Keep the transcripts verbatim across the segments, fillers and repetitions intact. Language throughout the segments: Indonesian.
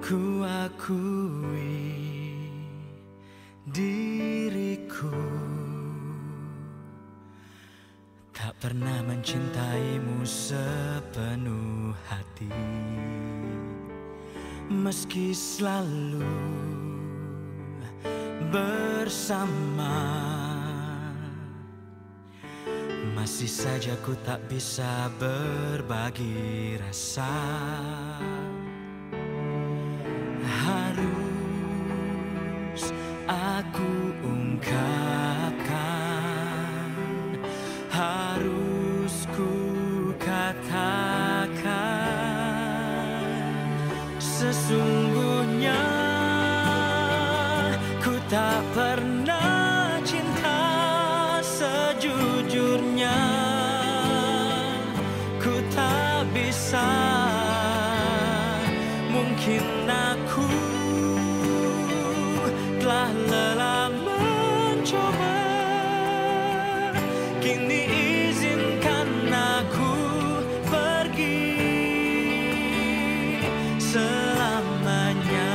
Ku akui diriku tak pernah mencintaimu sepenuh hati, meski selalu bersama. Masih saja ku tak bisa berbagi rasa. Harus aku ungkapkan, harus ku katakan, sesungguhnya ku tak pernah cinta sejujurnya. Ku tak bisa, mungkin aku telah lelah mencoba. Kini izinkan aku pergi selamanya.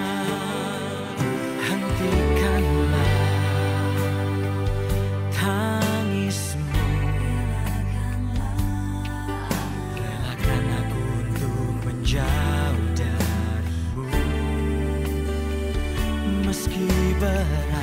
Hentikanlah tangismu, relakan aku untuk menjauh darimu, meski berat